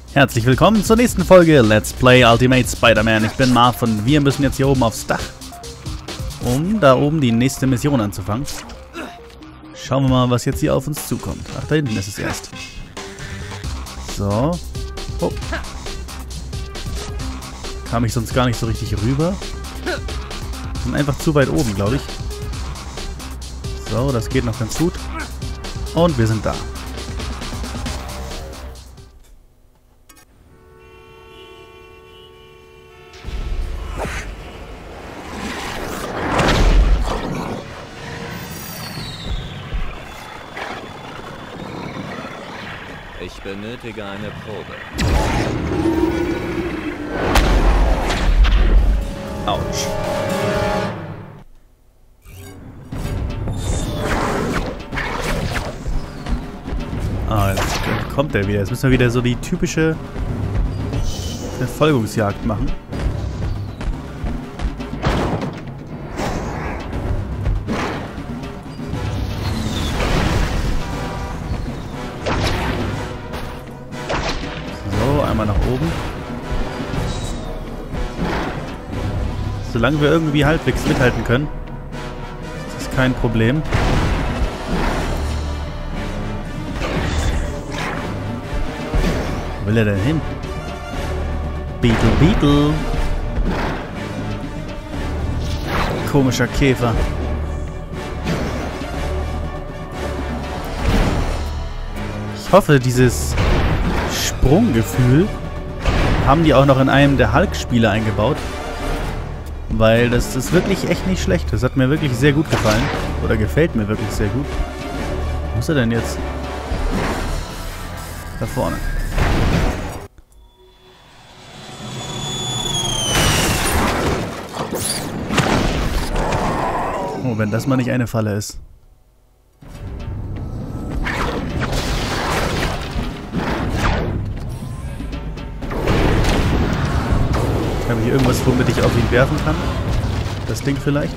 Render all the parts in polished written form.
Herzlich willkommen zur nächsten Folge Let's Play Ultimate Spider-Man. Ich bin Marv und wir müssen jetzt hier oben aufs Dach, um da oben die nächste Mission anzufangen. Schauen wir mal, was jetzt hier auf uns zukommt. Ach, da hinten ist es erst. So. Oh. Kam ich sonst gar nicht so richtig rüber. Sind einfach zu weit oben, glaube ich. So, das geht noch ganz gut. Und wir sind da. Ich benötige eine Probe. Autsch. Ah, jetzt kommt er wieder. Jetzt müssen wir wieder so die typische Verfolgungsjagd machen. Einmal nach oben. Solange wir irgendwie halbwegs mithalten können, ist das kein Problem. Wo will er denn hin? Beetle, Beetle. Komischer Käfer. Ich hoffe, dieses Sprunggefühl haben die auch noch in einem der Hulk-Spiele eingebaut. Weil das ist wirklich echt nicht schlecht. Das hat mir wirklich sehr gut gefallen. Oder gefällt mir wirklich sehr gut. Wo ist er denn jetzt? Da vorne. Oh, wenn das mal nicht eine Falle ist. Habe ich hier irgendwas, womit ich auf ihn werfen kann? Das Ding vielleicht?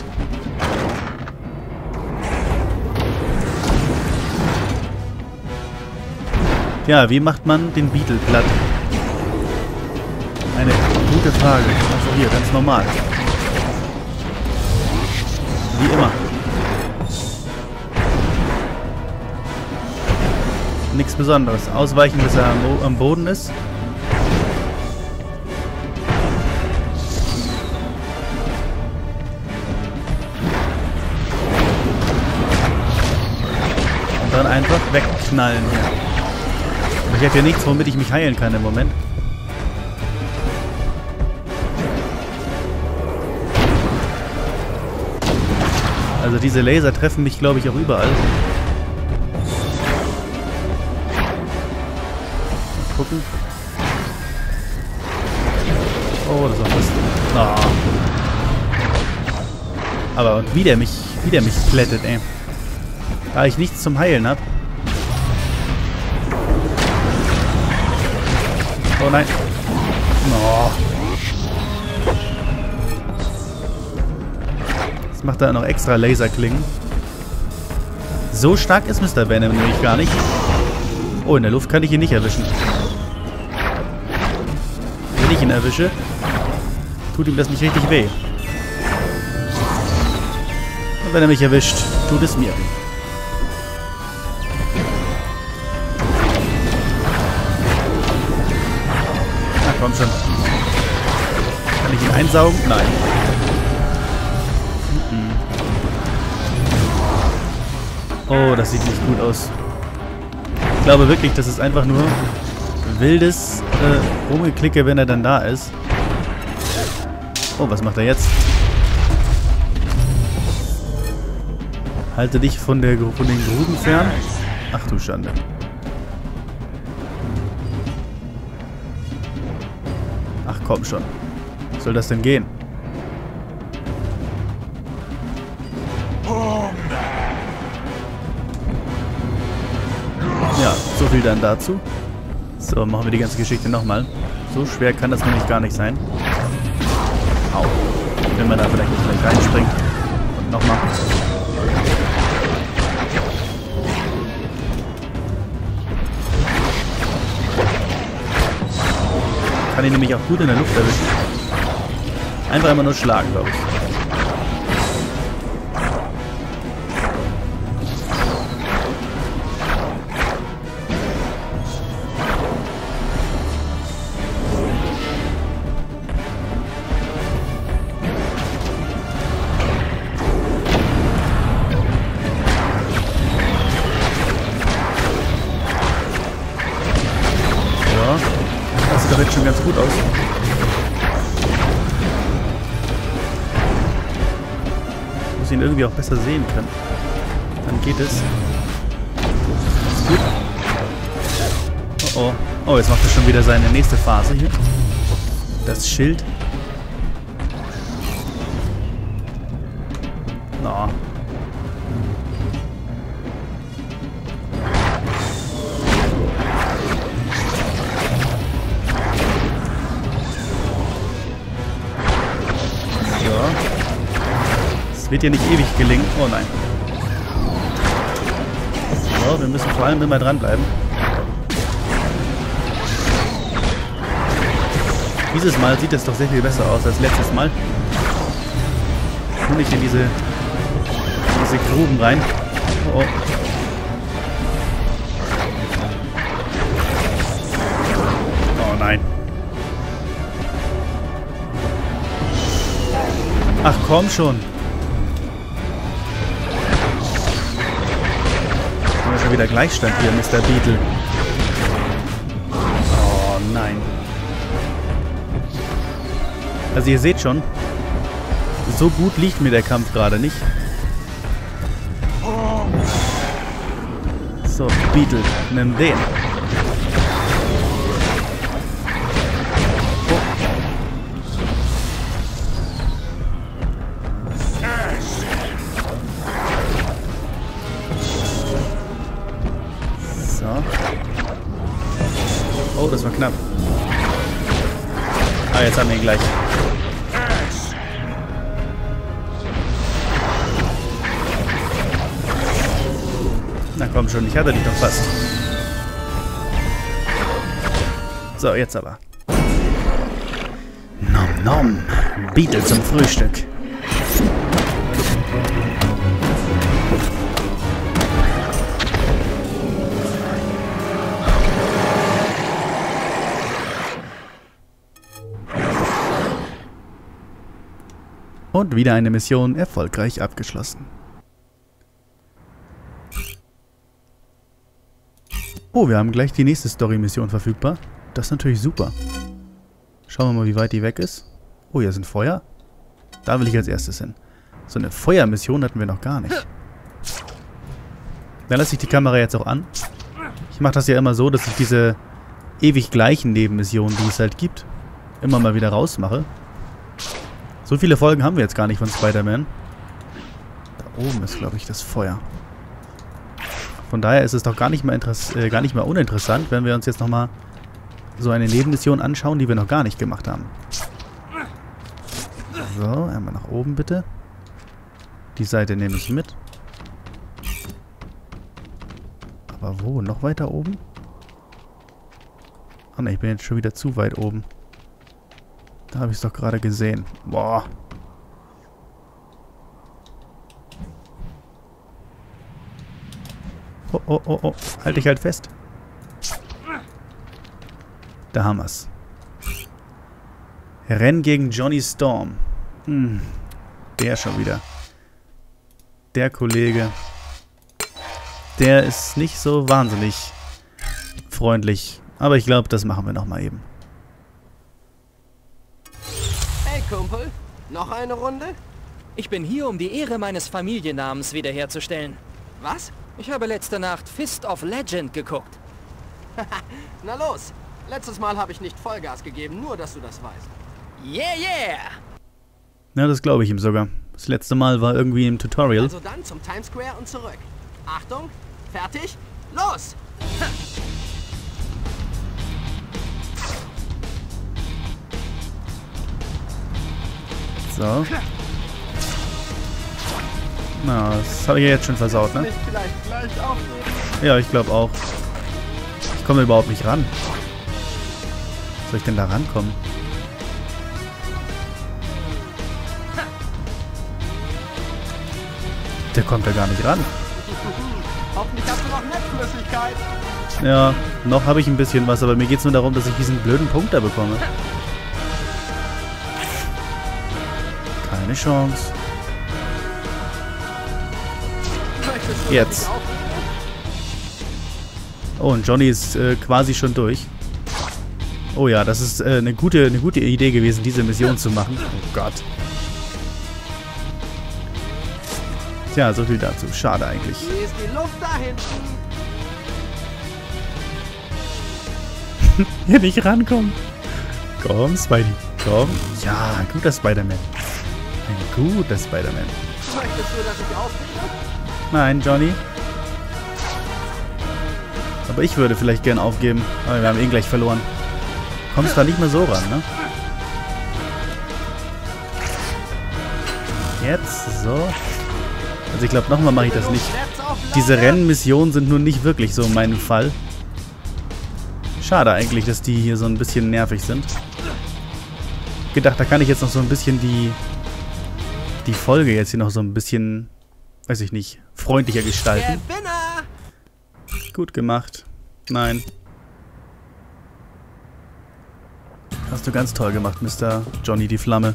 Ja, wie macht man den Beetle platt? Eine gute Frage. Also hier, ganz normal. Wie immer. Nichts Besonderes. Ausweichen, bis er am Boden ist. Dann einfach wegknallen hier. Ich habe hier nichts, womit ich mich heilen kann im Moment. Also diese Laser treffen mich, glaube ich, auch überall. Mal gucken. Oh, das ist auch Mist. Oh. Aber und wie der mich plättet, ey. Da ich nichts zum Heilen habe. Oh nein. Oh. Jetzt macht er noch extra Laserklingen. So stark ist Mr. Venom nämlich gar nicht. Oh, in der Luft kann ich ihn nicht erwischen. Wenn ich ihn erwische, tut ihm das nicht richtig weh. Und wenn er mich erwischt, tut es mir weh. Komm schon. Kann ich ihn einsaugen? Nein. Oh, das sieht nicht gut aus. Ich glaube wirklich, das ist einfach nur wildes Rumgeklicke, wenn er dann da ist. Oh, was macht er jetzt? Halte dich von den Gruden fern. Ach du Schande. Ach komm schon. Was soll das denn gehen? Ja, so viel dann dazu. So, machen wir die ganze Geschichte nochmal. So schwer kann das nämlich gar nicht sein. Au. Wenn man da vielleicht nicht gleich reinspringt. Und nochmal. Kann ihn nämlich auch gut in der Luft erwischen. Einfach immer nur schlagen, glaube ich. Das sieht doch jetzt schon ganz gut aus. Ich muss ihn irgendwie auch besser sehen können. Dann geht es. Ist gut. Oh oh. Oh, jetzt macht er schon wieder seine nächste Phase hier. Das Schild. Oh. Es wird ja nicht ewig gelingen. Oh nein. So, wir müssen vor allem immer dranbleiben. Dieses Mal sieht es doch sehr viel besser aus als letztes Mal. Nur nicht in diese Gruben rein. Oh, oh. Oh nein. Ach komm schon. Haben wir schon wieder Gleichstand hier, Mr. Beetle. Oh nein. Also ihr seht schon, so gut liegt mir der Kampf gerade nicht. So, Beetle, nimm den. Oh, das war knapp. Ah, jetzt haben wir ihn gleich. Na komm schon, ich hatte dich doch fast. So, jetzt aber. Nom nom. Beetle zum Frühstück. Und wieder eine Mission erfolgreich abgeschlossen. Oh, wir haben gleich die nächste Story-Mission verfügbar. Das ist natürlich super. Schauen wir mal, wie weit die weg ist. Oh, hier sind Feuer. Da will ich als erstes hin. So eine Feuermission hatten wir noch gar nicht. Dann lasse ich die Kamera jetzt auch an. Ich mache das ja immer so, dass ich diese ewig gleichen Nebenmissionen, die es halt gibt, immer mal wieder rausmache. So viele Folgen haben wir jetzt gar nicht von Spider-Man. Da oben ist, glaube ich, das Feuer. Von daher ist es doch gar nicht mehr uninteressant, wenn wir uns jetzt nochmal so eine Nebenmission anschauen, die wir noch gar nicht gemacht haben. So, einmal nach oben bitte. Die Seite nehme ich mit. Aber wo? Noch weiter oben? Oh ne, ich bin jetzt schon wieder zu weit oben. Da habe ich es doch gerade gesehen. Boah. Oh, oh, oh, oh. Halt dich halt fest. Da haben wir's. Rennen gegen Johnny Storm. Der schon wieder. Der Kollege. Der ist nicht so wahnsinnig freundlich. Aber ich glaube, das machen wir nochmal eben. Hey Kumpel, noch eine Runde? Ich bin hier, um die Ehre meines Familiennamens wiederherzustellen. Was? Ich habe letzte Nacht Fist of Legend geguckt. Na los, letztes Mal habe ich nicht Vollgas gegeben, nur dass du das weißt. Yeah, yeah! Ja, das glaube ich ihm sogar. Das letzte Mal war irgendwie im Tutorial. Also dann zum Times Square und zurück. Achtung, fertig, los! So. Na, das habe ich ja jetzt schon versaut, ne? Vielleicht gleich auch. Ja, ich glaube auch. Ich komme überhaupt nicht ran. Soll ich denn da rankommen? Der kommt da gar nicht ran. Hoffentlich hast du noch Netzflüssigkeit. Ja, noch habe ich ein bisschen was, aber mir geht es nur darum, dass ich diesen blöden Punkt da bekomme. Keine Chance. Jetzt. Oh, und Johnny ist quasi schon durch. Oh ja, das ist eine gute Idee gewesen, diese Mission zu machen. Oh Gott. Tja, so viel dazu. Schade eigentlich. Wie ist die Luft da hinten? Hier nicht rankommen. Komm, Spidey. Komm. Ja, guter Spider-Man. Ein guter Spider-Man. Möchtest du, dass ich aufhebe? Nein, Johnny. Aber ich würde vielleicht gern aufgeben. Aber wir haben eh gleich verloren. Kommst da nicht mehr so ran, ne? Jetzt, so. Also ich glaube, nochmal mache ich das nicht. Diese Rennmissionen sind nun nicht wirklich so mein Fall. Schade eigentlich, dass die hier so ein bisschen nervig sind. Gedacht, da kann ich jetzt noch so ein bisschen die Folge jetzt hier noch so ein bisschen, weiß ich nicht, freundlicher gestalten. Gewinner! Gut gemacht. Nein. Hast du ganz toll gemacht, Mr. Johnny die Flamme.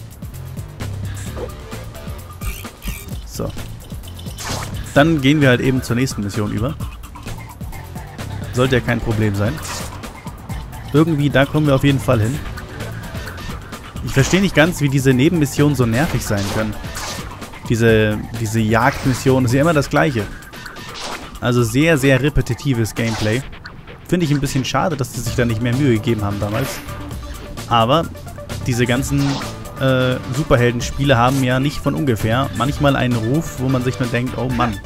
So. Dann gehen wir halt eben zur nächsten Mission über. Sollte ja kein Problem sein. Irgendwie, da kommen wir auf jeden Fall hin. Ich verstehe nicht ganz, wie diese Nebenmissionen so nervig sein können. Diese Jagdmission ist ja immer das Gleiche. Also sehr, sehr repetitives Gameplay. Finde ich ein bisschen schade, dass sie sich da nicht mehr Mühe gegeben haben damals. Aber diese ganzen Superheldenspiele haben ja nicht von ungefähr manchmal einen Ruf, wo man sich nur denkt, oh Mann.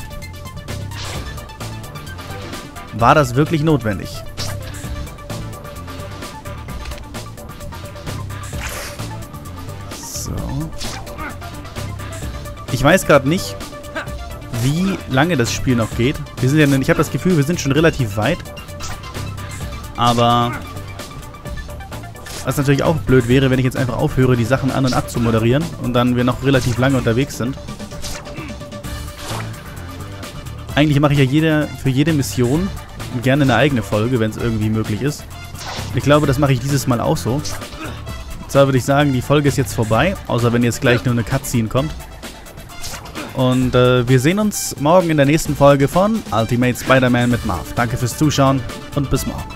War das wirklich notwendig? So. Ich weiß gerade nicht, wie lange das Spiel noch geht. Wir sind ja, ich habe das Gefühl, wir sind schon relativ weit. Aber was natürlich auch blöd wäre, wenn ich jetzt einfach aufhöre, die Sachen an- und abzumoderieren und dann wir noch relativ lange unterwegs sind. Eigentlich mache ich ja für jede Mission gerne eine eigene Folge, wenn es irgendwie möglich ist. Ich glaube, das mache ich dieses Mal auch so. Und zwar würde ich sagen, die Folge ist jetzt vorbei, außer wenn jetzt gleich nur eine Cutscene kommt. Und wir sehen uns morgen in der nächsten Folge von Ultimate Spider-Man mit Marv. Danke fürs Zuschauen und bis morgen.